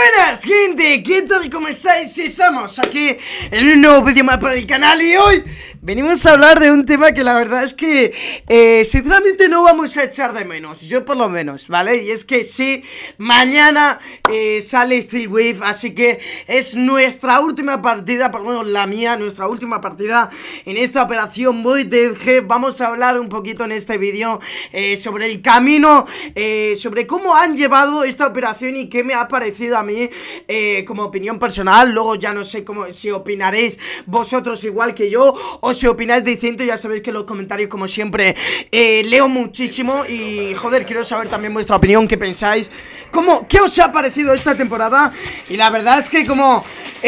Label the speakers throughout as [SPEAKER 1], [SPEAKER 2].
[SPEAKER 1] Buenas gente, ¿qué tal? ¿Cómo estáis? Estamos aquí en un nuevo vídeo más para el canal y hoy venimos a hablar de un tema que la verdad es que sinceramente no vamos a echar de menos, yo por lo menos, ¿vale? Y es que sí, mañana sale Steel Wave, así que es nuestra última partida, por lo menos la mía, nuestra última partida en esta operación Void DG. Vamos a hablar un poquito en este vídeo sobre el camino, sobre cómo han llevado esta operación y qué me ha parecido a mí como opinión personal. Luego ya no sé si opinaréis vosotros igual que yo o si opináis distinto. Ya sabéis que en los comentarios, como siempre, leo muchísimo y joder, quiero saber también vuestra opinión, qué pensáis, qué os ha parecido esta temporada. Y la verdad es que como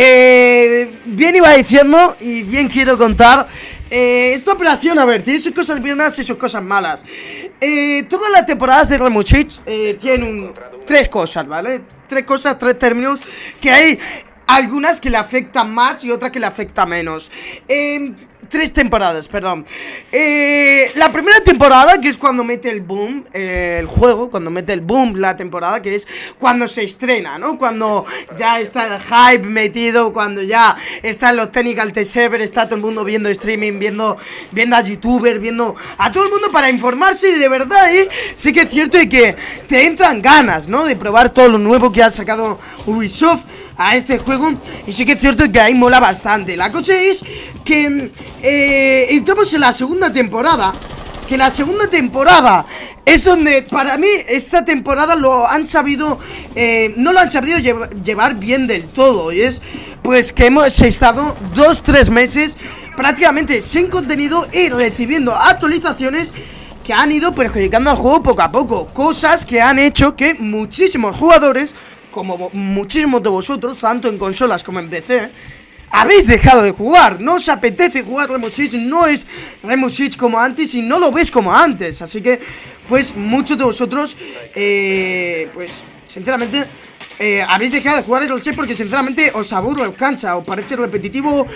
[SPEAKER 1] bien iba diciendo y bien quiero contar, esta operación, a ver, tiene sus cosas buenas y sus cosas malas. Todas las temporadas de Rainbow Six tienen tres cosas, ¿vale? Tres cosas, tres términos, que hay algunas que le afectan más y otras que le afectan menos. Tres temporadas, perdón. La primera temporada, que es cuando mete el boom el juego, cuando mete el boom la temporada, que es cuando se estrena, ¿no? Cuando ya está el hype metido, cuando ya están los technical test server, está todo el mundo viendo streaming, viendo a youtubers, viendo a todo el mundo para informarse. Y de verdad, sí que es cierto y que te entran ganas, ¿no? De probar todo lo nuevo que ha sacado Ubisoft a este juego. Y sí que es cierto que ahí mola bastante. La cosa es que entramos en la segunda temporada, que la segunda temporada es donde para mí esta temporada lo han sabido, no lo han sabido llevar bien del todo. Y es pues que hemos estado 2-3 meses prácticamente sin contenido y recibiendo actualizaciones que han ido perjudicando al juego poco a poco. Cosas que han hecho que muchísimos jugadores, como muchísimos de vosotros, tanto en consolas como en PC, habéis dejado de jugar. No os apetece jugar Rainbow Six, no es Rainbow Six como antes y no lo ves como antes. Así que, pues, muchos de vosotros, pues, sinceramente, habéis dejado de jugar, lo sé, porque sinceramente os aburre, os cansa, os parece repetitivo,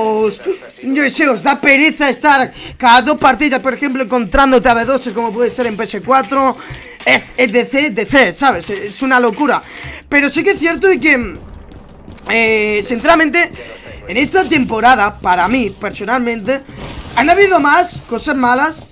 [SPEAKER 1] yo sé, os da pereza estar cada dos partidas, por ejemplo, encontrándote a D2, como puede ser en PS4, etc, ¿sabes? Es una locura. Pero sí que es cierto y que, sinceramente, en esta temporada, para mí, personalmente, han habido más cosas malas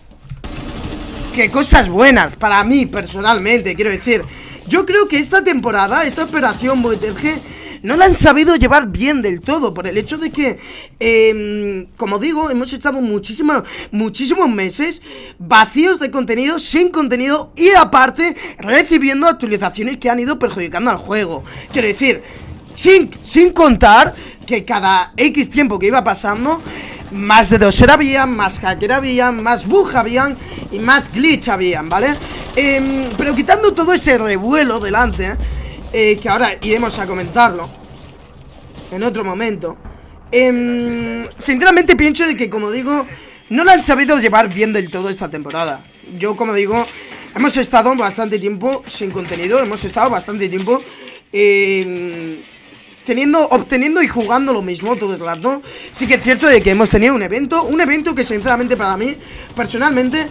[SPEAKER 1] que cosas buenas, para mí, personalmente, quiero decir. Yo creo que esta temporada, esta operación Void no la han sabido llevar bien del todo, por el hecho de que, como digo, hemos estado muchísimos meses vacíos de contenido, sin contenido y aparte recibiendo actualizaciones que han ido perjudicando al juego. Quiero decir, sin contar que cada X tiempo que iba pasando, más D2 habían, más hacker habían, más bug habían y más glitch habían, ¿vale? Pero quitando todo ese revuelo delante, que ahora iremos a comentarlo en otro momento, sinceramente pienso de que, como digo, no lo han sabido llevar bien del todo esta temporada. Yo, como digo, hemos estado bastante tiempo sin contenido, hemos estado bastante tiempo obteniendo y jugando lo mismo todo el rato. Sí que es cierto de que hemos tenido un evento que sinceramente para mí, personalmente,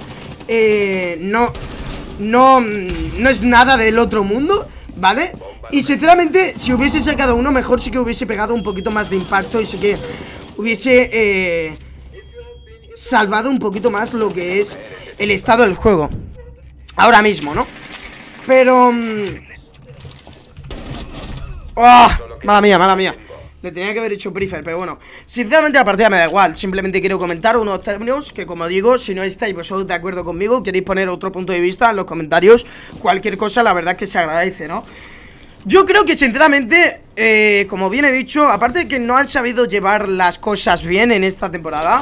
[SPEAKER 1] no es nada del otro mundo, ¿vale? Y sinceramente, si hubiese sacado uno mejor, sí que hubiese pegado un poquito más de impacto y sí que hubiese salvado un poquito más lo que es el estado del juego ahora mismo, ¿no? Pero mala mía. Le tenía que haber hecho prefer, pero bueno, sinceramente la partida me da igual. Simplemente quiero comentar unos términos que, como digo, si no estáis vosotros de acuerdo conmigo, queréis poner otro punto de vista en los comentarios, cualquier cosa, la verdad es que se agradece, ¿no? Yo creo que sinceramente, como bien he dicho, aparte de que no han sabido llevar las cosas bien en esta temporada,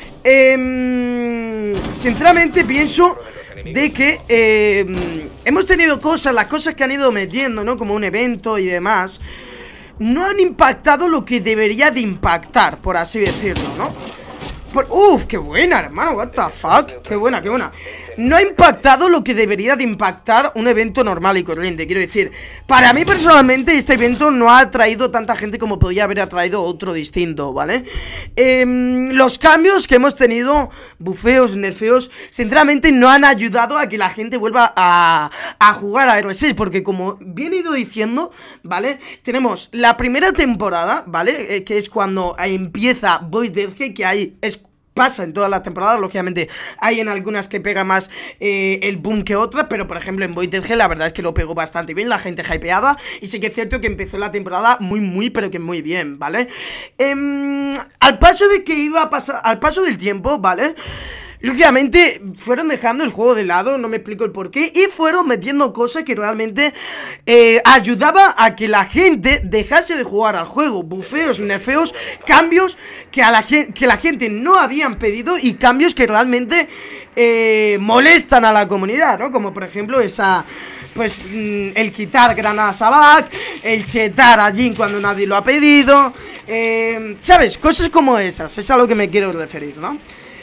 [SPEAKER 1] sinceramente pienso de que hemos tenido las cosas que han ido metiendo, ¿no? Como un evento y demás, no han impactado lo que debería de impactar, por así decirlo, ¿no? Uf, qué buena, hermano, what the fuck. Qué buena. no ha impactado lo que debería de impactar un evento normal y corriente. Quiero decir, para mí personalmente este evento no ha atraído tanta gente como podría haber atraído otro distinto, ¿vale? Los cambios que hemos tenido, bufeos, nerfeos, sinceramente no han ayudado a que la gente vuelva a jugar a R6, porque como bien he ido diciendo, ¿vale? Tenemos la primera temporada, ¿vale? Que es cuando empieza Void Deathgate, que ahí pasa en todas las temporadas, lógicamente hay en algunas que pega más el boom que otras, pero por ejemplo en Void Deathgate la verdad es que lo pegó bastante bien, la gente hypeada, y sí que es cierto que empezó la temporada muy, pero que muy bien, ¿vale? Al paso de que iba a pasar, al paso del tiempo, ¿vale? Lógicamente fueron dejando el juego de lado, no me explico el porqué, y fueron metiendo cosas que realmente ayudaba a que la gente dejase de jugar al juego. Bufeos, nerfeos, cambios que la gente no habían pedido y cambios que realmente molestan a la comunidad, ¿no? Como por ejemplo esa... pues el quitar granadas a Back, el chetar a Jhin cuando nadie lo ha pedido, ¿sabes? Cosas como esas, es a lo que me quiero referir, ¿no?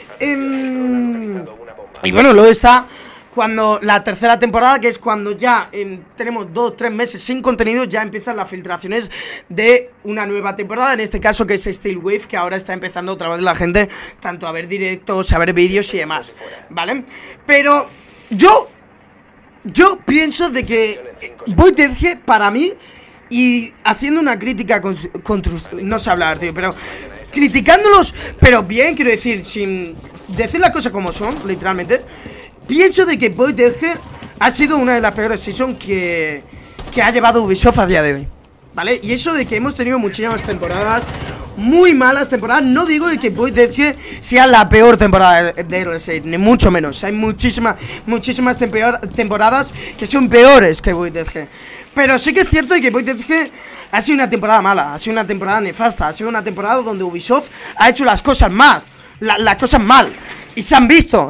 [SPEAKER 1] Y bueno, luego está cuando la tercera temporada, que es cuando ya tenemos 2-3 meses sin contenido, ya empiezan las filtraciones de una nueva temporada, en este caso que es Steel Wave, que ahora está empezando otra vez la gente tanto a ver directos, a ver vídeos y demás, ¿vale? Pero yo pienso de que Void Deathgate para mí, y haciendo una crítica no sé hablar, tío, pero criticándolos, pero bien, quiero decir, sin decir las cosas como son, literalmente, pienso de que Void Deathgate ha sido una de las peores seasons que ha llevado Ubisoft a día de hoy, ¿vale? Y eso de que hemos tenido muchísimas temporadas, muy malas temporadas. No digo de que Void Deathgate sea la peor temporada de R6, ni mucho menos. Hay muchísimas temporadas que son peores que Void Deathgate. Pero sí que es cierto de que Void Deathgate ha sido una temporada mala, ha sido una temporada nefasta, ha sido una temporada donde Ubisoft ha hecho las cosas las cosas mal. Y se han visto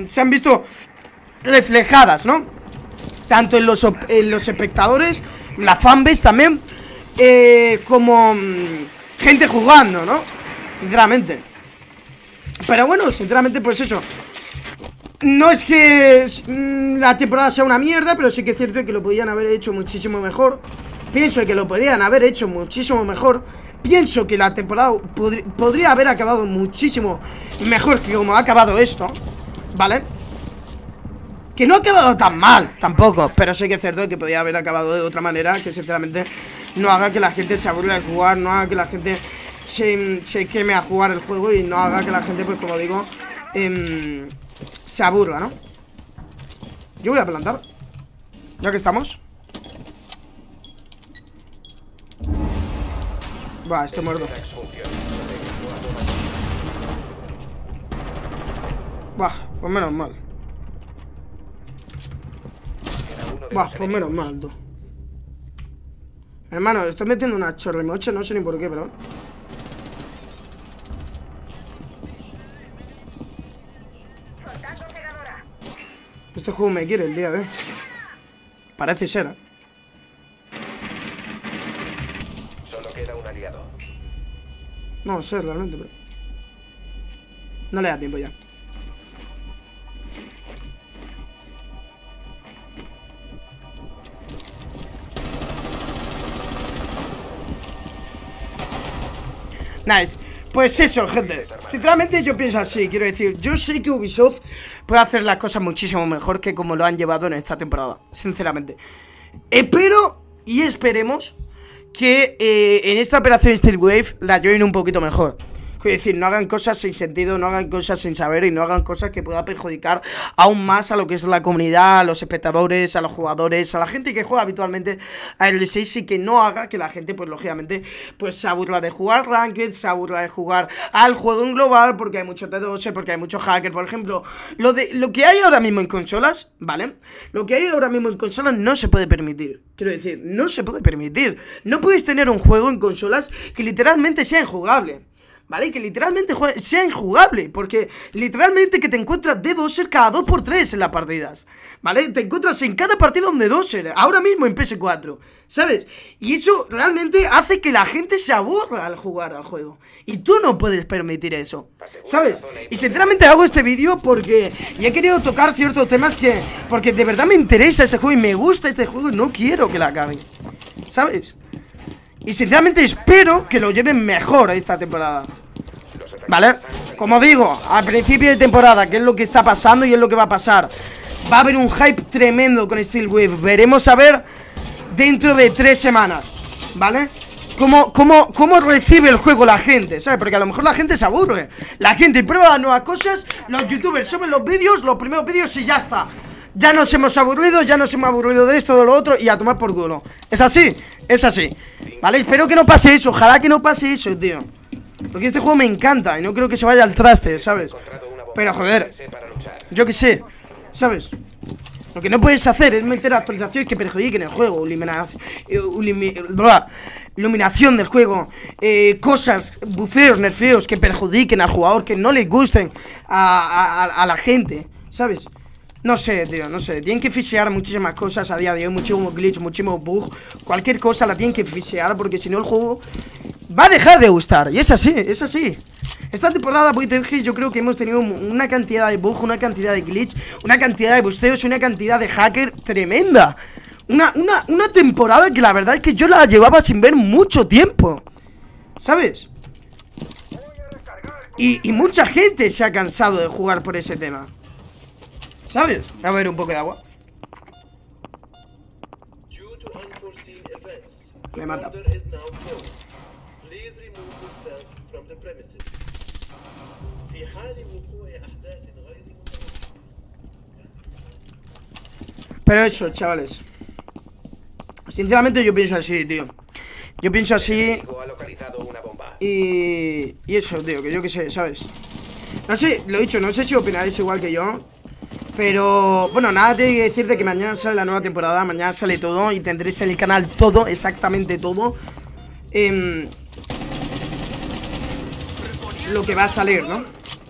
[SPEAKER 1] reflejadas, ¿no? Tanto en los espectadores, la fanbase también, como gente jugando, ¿no? Sinceramente. Pero bueno, sinceramente pues eso. No es que la temporada sea una mierda, pero sí que es cierto que lo podían haber hecho muchísimo mejor. Pienso que lo podían haber hecho muchísimo mejor. Pienso que la temporada podría haber acabado muchísimo mejor que como ha acabado esto, ¿vale? Que no ha acabado tan mal tampoco, pero sí que es cierto que podría haber acabado de otra manera, que sinceramente no haga que la gente se aburra de jugar, no haga que la gente se queme a jugar el juego, y no haga que la gente, pues como digo, se aburra, ¿no? Yo voy a plantar, ya que estamos. Va, estoy muerto. Va, pues menos mal. Va, pues menos mal, tú. Hermano, estoy metiendo una chorremocha, no sé ni por qué, pero... Este juego me quiere el día de... Parece ser, ¿eh?
[SPEAKER 2] Solo queda un aliado.
[SPEAKER 1] No sé realmente, pero... No le da tiempo ya. Nice. Pues eso, gente. Sinceramente yo pienso así, quiero decir, yo sé que Ubisoft puede hacer las cosas muchísimo mejor que como lo han llevado en esta temporada, sinceramente. Espero y esperemos que en esta operación Steel Wave la lleven un poquito mejor. Quiero decir, no hagan cosas sin sentido, no hagan cosas sin saber, y no hagan cosas que puedan perjudicar aún más a lo que es la comunidad, a los espectadores, a los jugadores, a la gente que juega habitualmente a R6, y que no haga que la gente, pues lógicamente, pues se aburra de jugar Ranked, se aburra de jugar al juego en global, porque hay mucho T2, porque hay muchos hackers. Por ejemplo, lo que hay ahora mismo en consolas, ¿vale? Lo que hay ahora mismo en consolas no se puede permitir. Quiero decir, no se puede permitir. No puedes tener un juego en consolas que literalmente sea injugable, ¿vale? Que literalmente sea injugable, porque literalmente que te encuentras de doser cada 2x3 en las partidas, ¿vale? Te encuentras en cada partida un de doser, ahora mismo en PS4, ¿sabes? Y eso realmente hace que la gente se aburra al jugar al juego. Y tú no puedes permitir eso, ¿sabes? Y sinceramente hago este vídeo porque ya he querido tocar ciertos temas porque de verdad me interesa este juego y me gusta este juego y no quiero que la acaben, ¿sabes? Y sinceramente espero que lo lleven mejor a esta temporada, ¿vale? Como digo, al principio de temporada, ¿qué es lo que está pasando y es lo que va a pasar? Va a haber un hype tremendo con Steel Wave. Veremos a ver dentro de 3 semanas, ¿vale? ¿Cómo recibe el juego la gente? ¿Sabes? Porque a lo mejor la gente se aburre. La gente prueba nuevas cosas. Los youtubers suben los vídeos, los primeros vídeos y ya está. Ya nos hemos aburrido, de esto, de lo otro. Y a tomar por culo. ¿Es así? Es así, ¿vale? Espero que no pase eso, ojalá que no pase eso, tío. Porque este juego me encanta y no creo que se vaya al traste, ¿sabes? Pero joder, yo qué sé, ¿sabes? Lo que no puedes hacer es meter actualizaciones que perjudiquen el juego. Iluminación del juego, cosas, bufeos, nerfeos que perjudiquen al jugador, que no le gusten a la gente, ¿sabes? No sé, tío, no sé. Tienen que fixear muchísimas cosas a día de hoy. Muchísimo glitch, muchísimo bug. Cualquier cosa la tienen que fixear, porque si no el juego va a dejar de gustar. Y es así, es así. Esta temporada, yo creo que hemos tenido una cantidad de bug, una cantidad de glitch, una cantidad de busteos, una cantidad de hacker tremenda. Una temporada que la verdad es que yo la llevaba sin ver mucho tiempo, ¿sabes? Y mucha gente se ha cansado de jugar por ese tema, ¿sabes? Voy a beber un poco de agua. Me mata. Pero eso, chavales, sinceramente yo pienso así, tío. Yo pienso así. Y eso, tío, que yo qué sé, ¿sabes? No sé, lo he dicho, no sé si opinaréis igual que yo. Pero, bueno, nada, tengo que decirte que mañana sale la nueva temporada. Mañana sale todo y tendréis en el canal todo, exactamente todo, lo que va a salir, ¿no?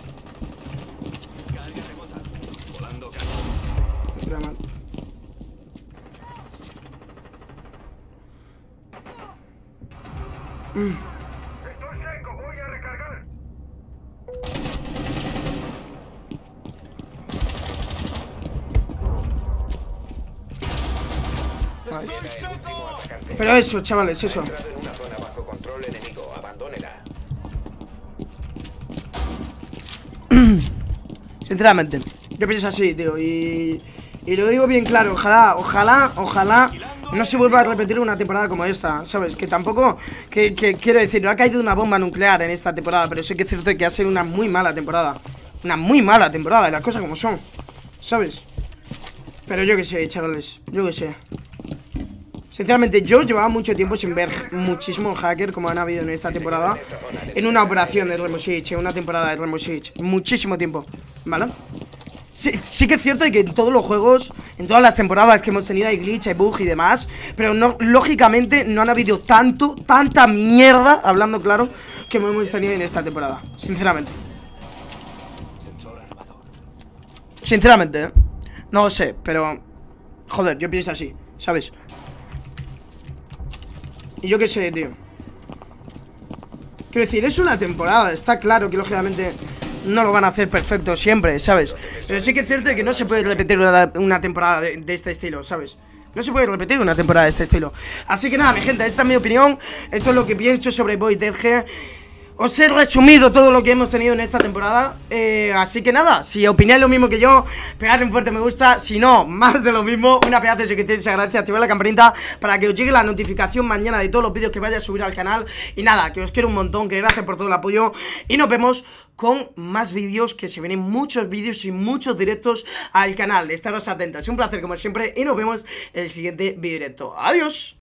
[SPEAKER 2] Estoy seco, voy a recargar.
[SPEAKER 1] Pero eso, chavales, eso.
[SPEAKER 2] En una zona bajo control enemigo, abandónela.
[SPEAKER 1] Sinceramente, yo pienso así, tío. Y lo digo bien claro, ojalá no se vuelva a repetir una temporada como esta, ¿sabes? Que tampoco, que quiero decir, no ha caído una bomba nuclear en esta temporada, pero sí que es cierto que ha sido una muy mala temporada. Una muy mala temporada, las cosas como son, ¿sabes? Pero yo que sé, chavales, yo que sé. Sinceramente, yo llevaba mucho tiempo sin ver muchísimo hacker como han habido en esta temporada. En una operación de Rainbow Six, en una temporada de Rainbow Six. Muchísimo tiempo, ¿vale? Sí que es cierto que en todos los juegos, en todas las temporadas que hemos tenido hay glitch, hay bug y demás, pero no, lógicamente no han habido tanta mierda, hablando claro, que hemos tenido en esta temporada. Sinceramente. Sinceramente, ¿eh? No lo sé, pero joder, yo pienso así, ¿sabes? Y yo qué sé, tío. Quiero decir, es una temporada. Está claro que lógicamente no lo van a hacer perfecto siempre, ¿sabes? Pero sí que es cierto que no se puede repetir una temporada de este estilo, ¿sabes? No se puede repetir una temporada de este estilo. Así que nada, mi gente, esta es mi opinión. Esto es lo que pienso sobre VoidDG. Os he resumido todo lo que hemos tenido en esta temporada, así que nada, si opináis lo mismo que yo, pegadle un fuerte me gusta. Si no, más de lo mismo, una pedazo de suscripción, gracias, activad la campanita para que os llegue la notificación mañana de todos los vídeos que vaya a subir al canal. Y nada, que os quiero un montón, que gracias por todo el apoyo. Y nos vemos con más vídeos, que se vienen muchos vídeos y muchos directos al canal. Estaros atentos, es un placer como siempre y nos vemos en el siguiente vídeo directo. Adiós.